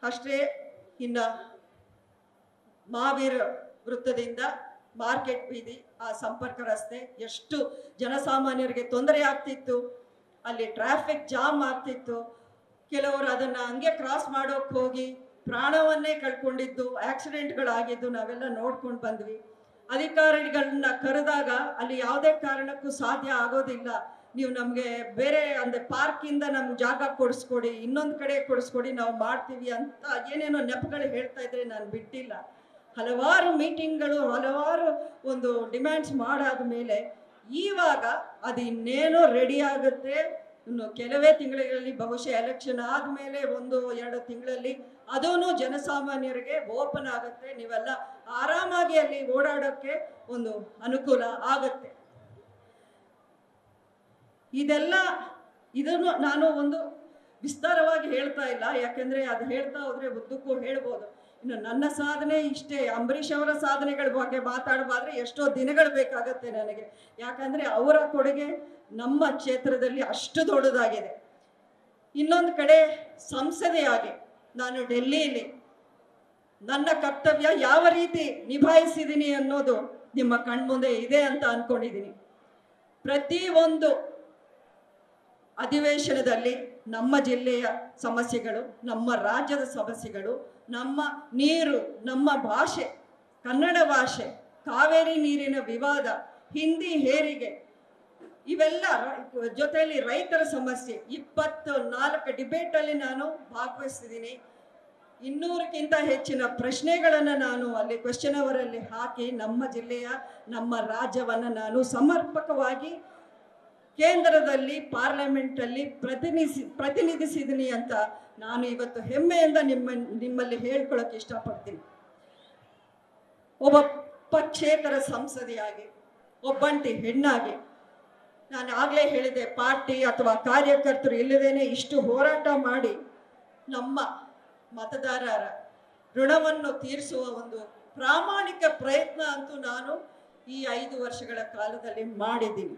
ಅಷ್ಟೇ. ಇನ್ನು ಮಹಾವೀರ ವೃತ್ತದಿಂದ ಮಾರ್ಕೆಟ್ ಬೀದಿ ಆ ಸಂಪರ್ಕ ರಸ್ತೆ ಎಷ್ಟು ಜನಸಾಮಾನ್ಯರಿಗೆ ತೊಂದರೆ ಆಗ್ತಿತ್ತು. ಅಲ್ಲಿ ಟ್ರಾಫಿಕ್ ಜಾಮ್ ಆಗ್ತಿತ್ತು. ಕೆಲವರು ಅದನ್ನು ಹಂಗೆ ಕ್ರಾಸ್ ಮಾಡೋಕ್ಕೆ ಹೋಗಿ ಪ್ರಾಣವನ್ನೇ ಕಳ್ಕೊಂಡಿದ್ದು, ಆಕ್ಸಿಡೆಂಟ್ಗಳಾಗಿದ್ದು ನಾವೆಲ್ಲ ನೋಡ್ಕೊಂಡು ಬಂದ್ವಿ. ಅಧಿಕಾರಿಗಳನ್ನ ಕರೆದಾಗ ಅಲ್ಲಿ ಯಾವುದೇ ಕಾರಣಕ್ಕೂ ಸಾಧ್ಯ ಆಗೋದಿಲ್ಲ, ನೀವು ನಮಗೆ ಬೇರೆ ಅಂದರೆ ಪಾರ್ಕಿಂದ ನಮ್ಗೆ ಜಾಗ ಕೊಡಿಸ್ಕೊಡಿ, ಇನ್ನೊಂದು ಕಡೆ ಕೊಡಿಸ್ಕೊಡಿ, ನಾವು ಮಾಡ್ತೀವಿ ಅಂತ ಏನೇನೋ ನೆಪಗಳು ಹೇಳ್ತಾ ಇದ್ರೆ ನಾನು ಬಿಟ್ಟಿಲ್ಲ. ಹಲವಾರು ಮೀಟಿಂಗ್ಗಳು, ಹಲವಾರು ಒಂದು ಡಿಮ್ಯಾಂಡ್ಸ್ ಮಾಡಾದ ಮೇಲೆ ಇವಾಗ ಅದು ಇನ್ನೇನೋ ರೆಡಿ ಆಗುತ್ತೆ. ಇನ್ನು ಕೆಲವೇ ತಿಂಗಳಲ್ಲಿ, ಬಹುಶಃ ಎಲೆಕ್ಷನ್ ಆದಮೇಲೆ 1-2 ತಿಂಗಳಲ್ಲಿ ಅದೂ ಜನಸಾಮಾನ್ಯರಿಗೆ ಓಪನ್ ಆಗುತ್ತೆ. ನೀವೆಲ್ಲ ಆರಾಮಾಗಿ ಅಲ್ಲಿ ಓಡಾಡೋಕ್ಕೆ ಒಂದು ಅನುಕೂಲ ಆಗುತ್ತೆ. ಇದನ್ನು ನಾನು ಒಂದು ವಿಸ್ತಾರವಾಗಿ ಹೇಳ್ತಾ ಇಲ್ಲ, ಯಾಕೆಂದರೆ ಅದು ಹೇಳ್ತಾ ಹೋದರೆ ಉದ್ದಕ್ಕೂ ಹೇಳ್ಬೋದು. ಇನ್ನು ನನ್ನ ಸಾಧನೆ ಇಷ್ಟೇ. ಅಂಬರೀಷ್ ಅವರ ಸಾಧನೆಗಳ ಬಗ್ಗೆ ಮಾತಾಡಬಾದ್ರೆ ಎಷ್ಟೋ ದಿನಗಳು ಬೇಕಾಗತ್ತೆ ನನಗೆ, ಯಾಕಂದರೆ ಅವರ ಕೊಡುಗೆ ನಮ್ಮ ಕ್ಷೇತ್ರದಲ್ಲಿ ಅಷ್ಟು ದೊಡ್ಡದಾಗಿದೆ. ಇನ್ನೊಂದು ಕಡೆ ಸಂಸದೆಯಾಗಿ ನಾನು ಡೆಲ್ಲಿಯಲ್ಲಿ ನನ್ನ ಕರ್ತವ್ಯ ಯಾವ ರೀತಿ ನಿಭಾಯಿಸಿದ್ದೀನಿ ಅನ್ನೋದು ನಿಮ್ಮ ಕಣ್ಮುಂದೆ ಇದೆ ಅಂತ ಅಂದ್ಕೊಂಡಿದ್ದೀನಿ. ಪ್ರತಿಯೊಂದು ಅಧಿವೇಶನದಲ್ಲಿ ನಮ್ಮ ಜಿಲ್ಲೆಯ ಸಮಸ್ಯೆಗಳು, ನಮ್ಮ ರಾಜ್ಯದ ಸಮಸ್ಯೆಗಳು, ನಮ್ಮ ನೀರು, ನಮ್ಮ ಭಾಷೆ, ಕನ್ನಡ ಭಾಷೆ, ಕಾವೇರಿ ನೀರಿನ ವಿವಾದ, ಹಿಂದಿ ಹೇರಿಗೆ, ಇವೆಲ್ಲ ಜೊತೆಯಲ್ಲಿ ರೈತರ ಸಮಸ್ಯೆ, 24 ಡಿಬೇಟಲ್ಲಿ ನಾನು ಭಾಗವಹಿಸಿದ್ದೀನಿ. 200ಕ್ಕಿಂತ ಹೆಚ್ಚಿನ ಪ್ರಶ್ನೆಗಳನ್ನು ನಾನು ಅಲ್ಲಿ ಕ್ವೆಶ್ಚನ್ ಅವರಲ್ಲಿ ಹಾಕಿ ನಮ್ಮ ಜಿಲ್ಲೆಯ, ನಮ್ಮ ರಾಜ್ಯವನ್ನು ನಾನು ಸಮರ್ಪಕವಾಗಿ ಕೇಂದ್ರದಲ್ಲಿ ಪಾರ್ಲಿಮೆಂಟಲ್ಲಿ ಪ್ರತಿನಿಧಿಸಿದ್ದೀನಿ ಅಂತ ನಾನು ಇವತ್ತು ಹೆಮ್ಮೆಯಿಂದ ನಿಮ್ಮಲ್ಲಿ ಹೇಳ್ಕೊಳ್ಳೋಕೆ ಇಷ್ಟಪಡ್ತೀನಿ. ಒಬ್ಬ ಪಕ್ಷೇತರ ಸಂಸದೆಯಾಗಿ, ಒಬ್ಬಂಟಿ ಹೆಣ್ಣಾಗಿ, ನಾನು ಆಗಲೇ ಹೇಳಿದೆ, ಪಾರ್ಟಿ ಅಥವಾ ಕಾರ್ಯಕರ್ತರು ಇಲ್ಲದೇನೆ ಇಷ್ಟು ಹೋರಾಟ ಮಾಡಿ ನಮ್ಮ ಮತದಾರರ ಋಣವನ್ನು ತೀರಿಸುವ ಒಂದು ಪ್ರಾಮಾಣಿಕ ಪ್ರಯತ್ನ ಅಂತೂ ನಾನು ಈ 5 ವರ್ಷಗಳ ಕಾಲದಲ್ಲಿ ಮಾಡಿದ್ದೀನಿ.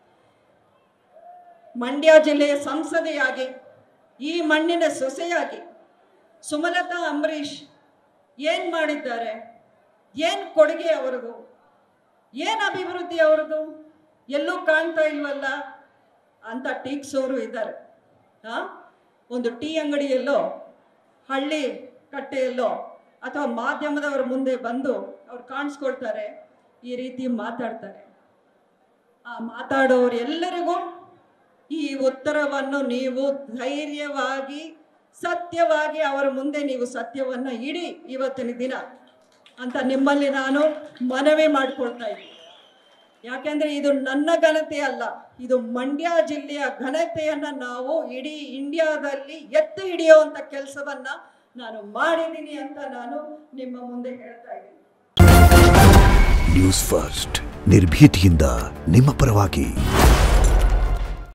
ಮಂಡ್ಯ ಜಿಲ್ಲೆಯ ಸಂಸದೆಯಾಗಿ, ಈ ಮಣ್ಣಿನ ಸೊಸೆಯಾಗಿ ಸುಮಲತಾ ಅಂಬರೀಷ್ ಏನು ಮಾಡಿದ್ದಾರೆ, ಏನು ಕೊಡುಗೆ ಅವ್ರದ್ದು, ಏನು ಅಭಿವೃದ್ಧಿ ಅವ್ರದ್ದು, ಎಲ್ಲೂ ಕಾಣ್ತಾ ಇಲ್ವಲ್ಲ ಅಂತ ಟೀಕ್ಸೋರು ಇದ್ದಾರೆ. ಒಂದು ಟೀ ಅಂಗಡಿಯಲ್ಲೋ, ಹಳ್ಳಿ ಕಟ್ಟೆಯಲ್ಲೋ ಅಥವಾ ಮಾಧ್ಯಮದವ್ರ ಮುಂದೆ ಬಂದು ಅವ್ರು ಕಾಣಿಸ್ಕೊಳ್ತಾರೆ, ಈ ರೀತಿ ಮಾತಾಡ್ತಾರೆ. ಆ ಮಾತಾಡೋರು ಎಲ್ಲರಿಗೂ ಈ ಉತ್ತರವನ್ನು ನೀವು ಧೈರ್ಯವಾಗಿ, ಸತ್ಯವಾಗಿ ಅವರ ಮುಂದೆ ನೀವು ಸತ್ಯವನ್ನು ಇಡಿ ಇವತ್ತಿನ ದಿನ ಅಂತ ನಿಮ್ಮಲ್ಲಿ ನಾನು ಮನವಿ ಮಾಡಿಕೊಳ್ತಾ ಇದ್ದೀನಿ. ಯಾಕೆಂದರೆ ಇದು ನನ್ನ ಘನತೆ ಅಲ್ಲ, ಇದು ಮಂಡ್ಯ ಜಿಲ್ಲೆಯ ಘನತೆಯನ್ನು ನಾವು ಇಡೀ ಇಂಡಿಯಾದಲ್ಲಿ ಎತ್ತಿ ಹಿಡಿಯುವಂಥ ಕೆಲಸವನ್ನು ನಾನು ಮಾಡಿದ್ದೀನಿ ಅಂತ ನಾನು ನಿಮ್ಮ ಮುಂದೆ ಹೇಳ್ತಾ ಇದ್ದೀನಿ. ನ್ಯೂಸ್ ಫಸ್ಟ್, ನಿರ್ಭೀತಿಯಿಂದ ನಿಮ್ಮ ಪರವಾಗಿ.